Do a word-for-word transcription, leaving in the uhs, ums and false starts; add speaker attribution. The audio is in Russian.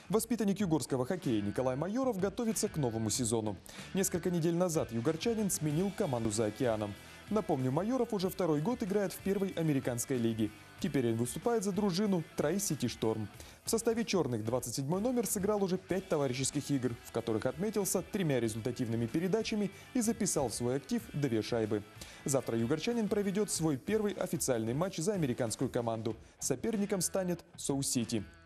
Speaker 1: Воспитанник югорского хоккея Николай Майоров готовится к новому сезону. Несколько недель назад югорчанин сменил команду за океаном. Напомню, Майоров уже второй год играет в первой американской лиге. Теперь он выступает за дружину Трай-Сити Шторм. В составе черных двадцать седьмой номер сыграл уже пять товарищеских игр, в которых отметился тремя результативными передачами и записал в свой актив две шайбы. Завтра югорчанин проведет свой первый официальный матч за американскую команду. Соперником станет Соу-Сити.